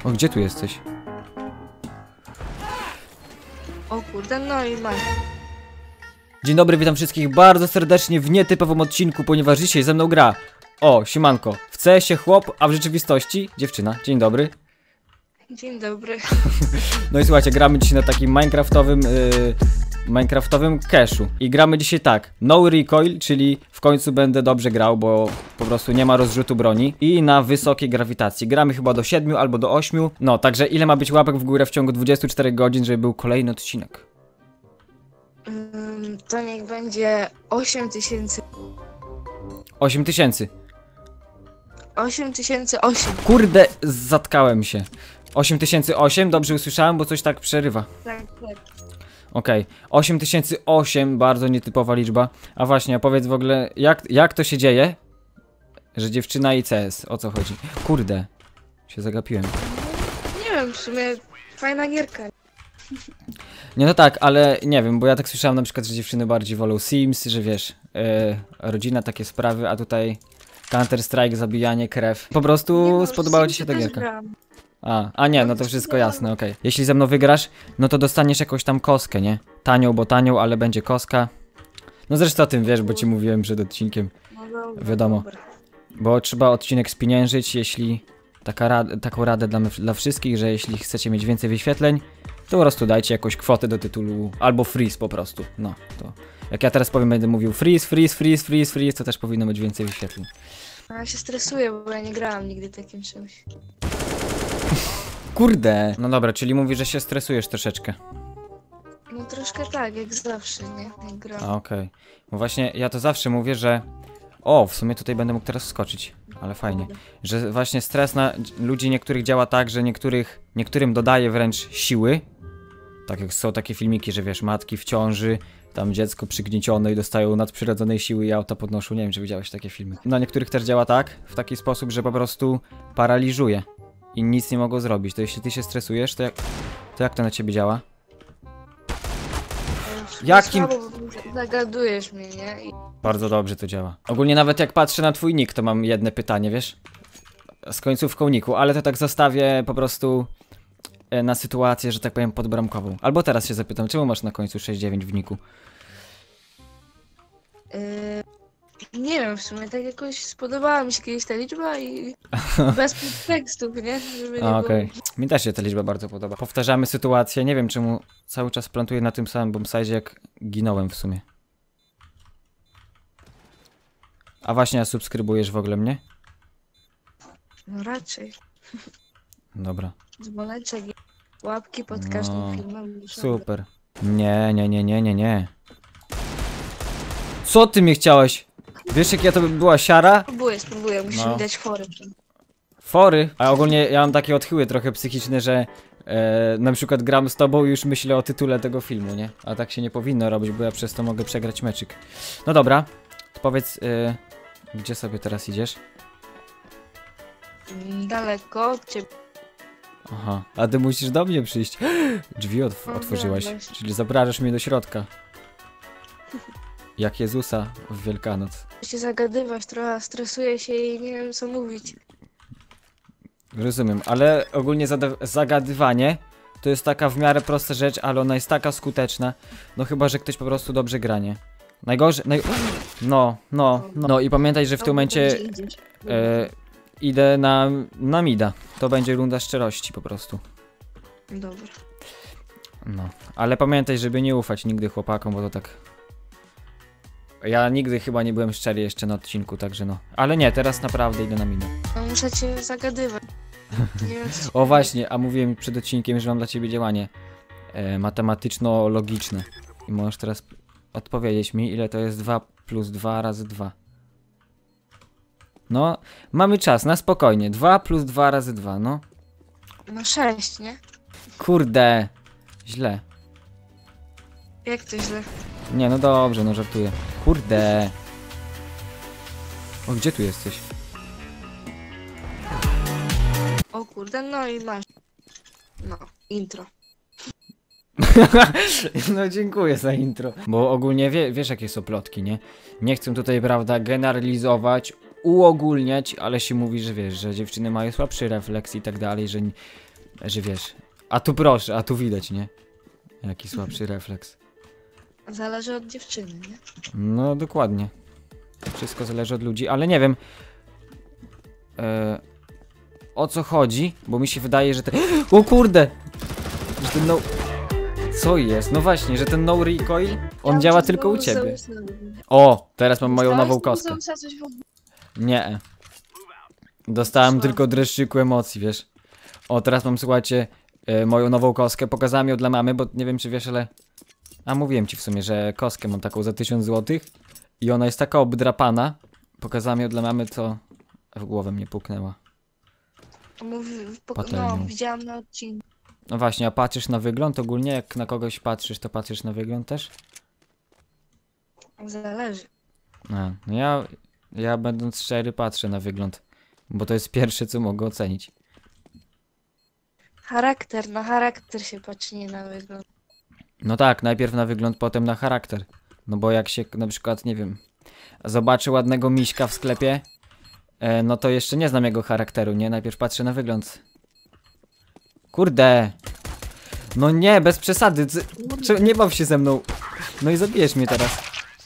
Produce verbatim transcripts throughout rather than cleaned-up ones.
O, gdzie tu jesteś? O kurde, no i masz. Dzień dobry, witam wszystkich bardzo serdecznie w nietypowym odcinku, ponieważ dzisiaj ze mną gra. O, siemanko. W C S-ie chłop, a w rzeczywistości dziewczyna. Dzień dobry. Dzień dobry. No i słuchajcie, gramy dzisiaj na takim minecraftowym yy, minecraftowym cache'u. I gramy dzisiaj tak, no recoil, czyli w końcu będę dobrze grał, bo po prostu nie ma rozrzutu broni. I na wysokiej grawitacji. Gramy chyba do siedmiu albo do ośmiu. No, także ile ma być łapek w górę w ciągu dwudziestu czterech godzin, żeby był kolejny odcinek? Um, to niech będzie osiem tysięcy. osiem tysięcy. osiem tysięcy osiem. Kurde, zatkałem się. osiem tysięcy osiem, dobrze usłyszałem, bo coś tak przerywa. Tak, tak. Okej, okay. osiem tysięcy osiem, bardzo nietypowa liczba. A właśnie, a powiedz w ogóle, jak, jak to się dzieje, że dziewczyna i C S, o co chodzi? Kurde, się zagapiłem. Nie wiem, w sumie fajna gierka. Nie, no tak, ale nie wiem, bo ja tak słyszałem na przykład, że dziewczyny bardziej wolą Sims, że wiesz, yy, rodzina, takie sprawy, a tutaj Counter Strike, zabijanie, krew. Po prostu Nie, spodobała ci się ta gierka. A, a nie, no to wszystko jasne, okej. Okay. Jeśli ze mną wygrasz, no to dostaniesz jakąś tam koskę, nie? Tanią, bo tanią, ale będzie koska. No zresztą o tym wiesz, bo ci mówiłem przed odcinkiem. No dobra, wiadomo. dobra. Bo trzeba odcinek spieniężyć, jeśli... Taka rad, taką radę dla, dla wszystkich, że jeśli chcecie mieć więcej wyświetleń, to po prostu dajcie jakąś kwotę do tytułu, albo freeze po prostu. No, to... Jak ja teraz powiem, będę mówił freeze, freeze, freeze, freeze, freeze, to też powinno być więcej wyświetleń. A ja się stresuję, bo ja nie grałam nigdy takim czymś. Kurde! No dobra, czyli mówisz, że się stresujesz troszeczkę. No troszkę tak, jak zawsze, nie? Jak gram. A, okej. Okay. Bo właśnie ja to zawsze mówię, że... O, w sumie tutaj będę mógł teraz skoczyć. Ale fajnie. Że właśnie stres na ludzi niektórych działa tak, że niektórych... Niektórym dodaje wręcz siły. Tak jak są takie filmiki, że wiesz, matki w ciąży, tam dziecko przygniecione i dostają nadprzyrodzonej siły i auta podnoszą. Nie wiem, czy widziałeś takie filmy. Na niektórych też działa tak, w taki sposób, że po prostu paraliżuje. I nic nie mogą zrobić. To jeśli ty się stresujesz, to jak, to jak to na ciebie działa? Jakim... Słabo, bo zagadujesz mnie, nie? I... Bardzo dobrze to działa. Ogólnie nawet jak patrzę na twój nick, to mam jedno pytanie, wiesz? Z końcówką niku, ale to tak zostawię po prostu na sytuację, że tak powiem, podbramkową. Albo teraz się zapytam, czemu masz na końcu sześć dziewięć w niku? Yy, nie wiem, w sumie tak jakoś spodobała mi się kiedyś ta liczba i bez podtekstów, nie? Żeby nie Okej, okay. Mi też się ta liczba bardzo podoba. Powtarzamy sytuację, nie wiem czemu cały czas plantuję na tym samym bombsite, jak ginąłem w sumie. A właśnie, a subskrybujesz w ogóle mnie? No raczej. Dobra. Dzwoneczek, łapki pod No, każdym filmem. super. Nie, nie, nie, nie, nie, nie. Co ty mnie chciałeś? Wiesz, jak ja to by była siara? Spróbuję, spróbuję, musimy No. dać fory. Fory? A ogólnie ja mam takie odchyły trochę psychiczne, że e, na przykład gram z tobą i już myślę o tytule tego filmu, nie? A tak się nie powinno robić, bo ja przez to mogę przegrać meczyk. No dobra, powiedz, e, gdzie sobie teraz idziesz? Daleko od ciebie. Aha, a ty musisz do mnie przyjść. Drzwi otw otworzyłaś, czyli zabrażasz mnie do środka. Jak Jezusa w Wielkanoc. Się zagadywać, trochę stresuję się i nie wiem co mówić. Rozumiem, ale ogólnie zagadywanie to jest taka w miarę prosta rzecz, ale ona jest taka skuteczna. No chyba, że ktoś po prostu dobrze gra, nie? Najgorzej... Naj... No, no, no. No i pamiętaj, że w tym momencie e, idę na, na mida. To będzie runda szczerości po prostu. Dobra. No, ale pamiętaj, żeby nie ufać nigdy chłopakom, bo to tak... Ja nigdy chyba nie byłem szczery jeszcze na odcinku, także no. Ale nie, teraz naprawdę idę na minę. No muszę cię zagadywać. Nie wiem, co... O właśnie, a mówiłem przed odcinkiem, że mam dla ciebie działanie e, matematyczno-logiczne. I możesz teraz odpowiedzieć mi, ile to jest dwa plus dwa razy dwa. No, mamy czas, na spokojnie. dwa plus dwa razy dwa, no. No sześć, nie? Kurde. Źle. Jak to źle? Nie, no dobrze, no żartuję. Kurde. O, gdzie tu jesteś? O kurde, no i masz. No, intro. No dziękuję za intro. Bo ogólnie wie, wiesz jakie są plotki, nie? Nie chcę tutaj, prawda, generalizować, uogólniać, ale się mówi, że wiesz, że dziewczyny mają słabszy refleks i tak dalej, że Że wiesz, a tu proszę, a tu widać, nie? Jaki słabszy refleks. Zależy od dziewczyny, nie? No dokładnie. Wszystko zależy od ludzi, ale nie wiem e, o co chodzi, bo mi się wydaje, że ten... O kurde! Że ten no... Co jest? No właśnie, że ten no recoil, on Ja działa przez tylko u Bonusa ciebie. usnąłem. O, teraz mam moją Dostałeś nową z kostkę. Bonusa coś w ogóle? Nie. Dostałem Słabo. tylko dreszczyku emocji, wiesz. O, teraz mam, słuchajcie, e, moją nową kostkę. Pokazałem ją dla mamy, bo nie wiem, czy wiesz, ale... A mówiłem ci w sumie, że kostkę mam taką za tysiąc złotych. I ona jest taka obdrapana. Pokazałem ją dla mamy, co w głowę mnie puknęła. Mówi, w poko- Patelnią. no, widziałam na odcinku. No właśnie, a patrzysz na wygląd ogólnie? Jak na kogoś patrzysz, to patrzysz na wygląd też? Zależy. A, no ja, ja będąc szczery patrzę na wygląd. Bo to jest pierwsze, co mogę ocenić. Charakter, na charakter się patrzy, nie na wygląd. No tak, najpierw na wygląd, potem na charakter. No bo jak się na przykład, nie wiem, zobaczy ładnego miśka w sklepie, e, no to jeszcze nie znam jego charakteru, nie? Najpierw patrzę na wygląd. Kurde! No nie, bez przesady, c- Cze- nie baw się ze mną. No i zabijesz mnie teraz.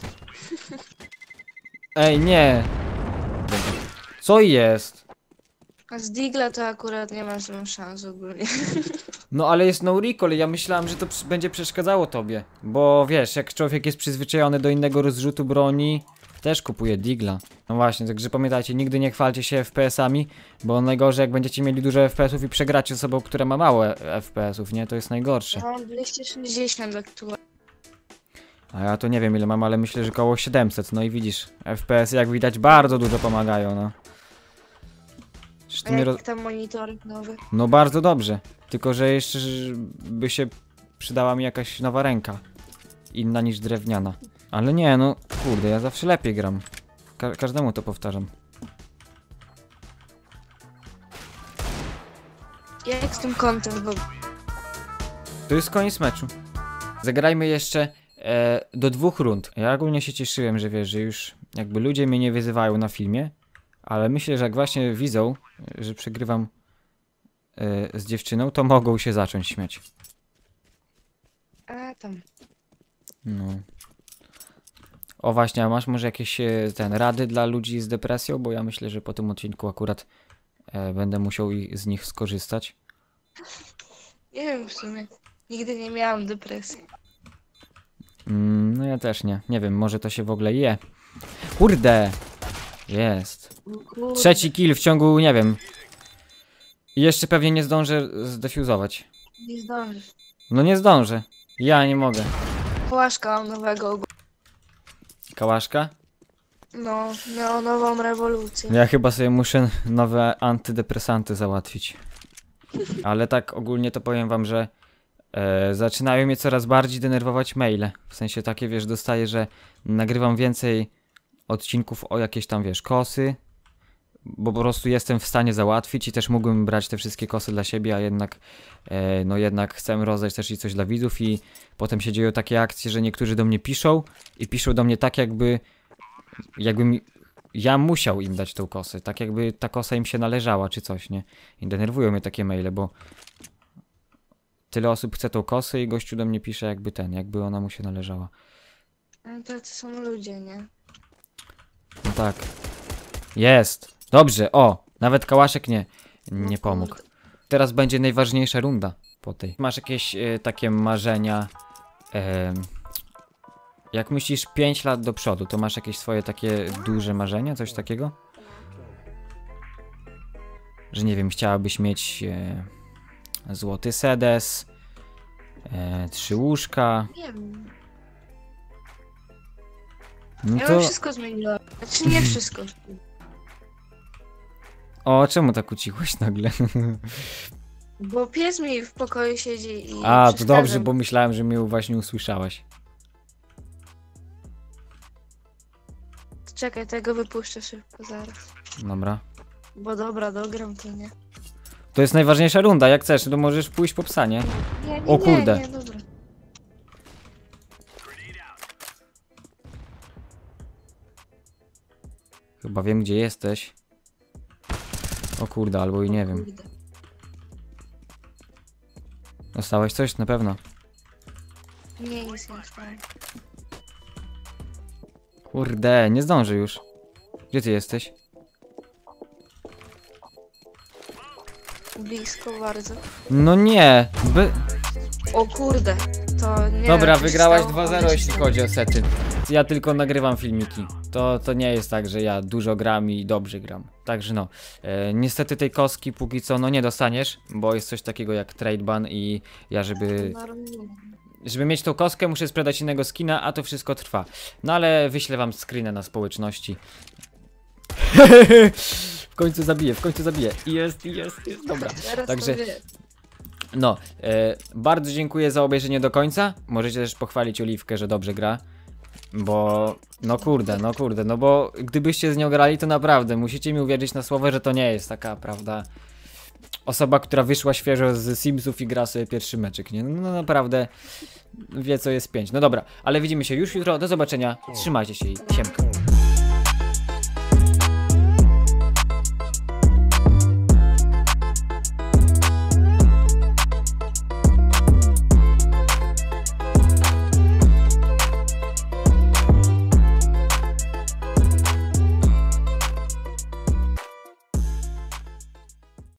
Ej, nie. Co jest? A z Digla to akurat nie ma z nią szans ogólnie. No ale jest no recall, ja myślałem, że to przy- będzie przeszkadzało tobie. Bo wiesz, jak człowiek jest przyzwyczajony do innego rozrzutu broni, też kupuje digla. No właśnie, także pamiętajcie, nigdy nie chwalcie się F P S-ami, bo najgorzej jak będziecie mieli dużo F P S-ów i przegracie z osobą, która ma mało F P S-ów, nie? To jest najgorsze. Mam dwieście sześćdziesiąt aktualnie. A ja to nie wiem ile mam, ale myślę, że koło siedemset. No i widzisz, F P S jak widać bardzo dużo pomagają, no. Przecież A ty mnie roz... jak tam monitor nowy? No bardzo dobrze, tylko że jeszcze by się przydała mi jakaś nowa ręka. Inna niż drewniana. Ale nie, no kurde, ja zawsze lepiej gram. Ka każdemu to powtarzam. Jak z tym kątem w ogóle? To jest koniec meczu. Zagrajmy jeszcze e, do dwóch rund. Ja ogólnie się cieszyłem, że wiesz, że już jakby ludzie mnie nie wyzywają na filmie. Ale myślę, że jak właśnie widzą, że przegrywam e, z dziewczyną, to mogą się zacząć śmiać. A tam. No. O właśnie, a masz może jakieś e, ten, rady dla ludzi z depresją? Bo ja myślę, że po tym odcinku akurat e, będę musiał i z nich skorzystać. Nie wiem w sumie. Nigdy nie miałam depresji. Mm, no ja też nie. Nie wiem, może to się w ogóle je. Kurde! Jest. Kurde. Trzeci kill w ciągu, nie wiem. I jeszcze pewnie nie zdążę zdefuzować. Nie zdążysz. No nie zdążę. Ja nie mogę. Płaszka mam nowego ogólnie. Kałaszka? No, miał nową rewolucję. Ja chyba sobie muszę nowe antydepresanty załatwić. Ale tak ogólnie to powiem wam, że e, zaczynają mnie coraz bardziej denerwować maile. W sensie takie, wiesz, dostaję, że nagrywam więcej odcinków o jakieś tam, wiesz, kosy. Bo po prostu jestem w stanie załatwić i też mógłbym brać te wszystkie kosy dla siebie, a jednak e, no jednak chcę rozdać też i coś dla widzów i potem się dzieją takie akcje, że niektórzy do mnie piszą i piszą do mnie tak jakby jakbym ja musiał im dać tą kosę, tak jakby ta kosa im się należała czy coś, nie? I denerwują mnie takie maile, bo tyle osób chce tą kosę i gościu do mnie pisze jakby ten, jakby ona mu się należała. No to są ludzie, nie? No tak. Jest! Dobrze, o! Nawet kałaszek nie, nie pomógł. Teraz będzie najważniejsza runda po tej. Masz jakieś e, takie marzenia? E, jak myślisz pięć lat do przodu, to masz jakieś swoje takie duże marzenia? Coś takiego? Że nie wiem, chciałabyś mieć e, złoty sedes, e, trzy łóżka. Nie wiem. No Ja to... bym wszystko zmieniła. Znaczy nie wszystko. O, czemu tak ucichłeś nagle? Bo pies mi w pokoju siedzi i A, to przeszkadza dobrze, mi. bo myślałem, że mnie właśnie usłyszałaś. Czekaj, tego wypuszczę szybko zaraz. Dobra. Bo dobra, dogram to nie. To jest najważniejsza runda, jak chcesz, to możesz pójść po psa, nie? Nie, nie, O kurde. Nie, nie, dobra. Chyba wiem, gdzie jesteś. O kurde, albo i nie wiem. Kurde. Dostałeś coś? Na pewno. Nie, nic nie dostałem. Kurde, nie zdąży już. Gdzie ty jesteś? Blisko bardzo. No nie! By... O kurde, to nie Dobra, wiem, co się wygrałaś stało, dwa zero, ale jeśli się- chodzi o sety. Ja tylko nagrywam filmiki. To, to nie jest tak, że ja dużo gram i dobrze gram. Także no, e, niestety tej kostki póki co no nie dostaniesz, bo jest coś takiego jak trade ban i ja żeby... Żeby mieć tą kostkę muszę sprzedać innego skina, a to wszystko trwa. No ale wyślę wam screena na społeczności. W końcu zabiję, w końcu zabiję. Jest, jest, jest, dobra. Teraz Także- to wie. No, e, bardzo dziękuję za obejrzenie do końca. Możecie też pochwalić Oliwkę, że dobrze gra. Bo, no kurde, no kurde, no bo gdybyście z nią grali, to naprawdę musicie mi uwierzyć na słowo, że to nie jest taka, prawda, osoba, która wyszła świeżo z Simsów i gra sobie pierwszy meczek, nie? No naprawdę wie, co jest pięć. No dobra, ale widzimy się już jutro, do zobaczenia, trzymajcie się i siemka.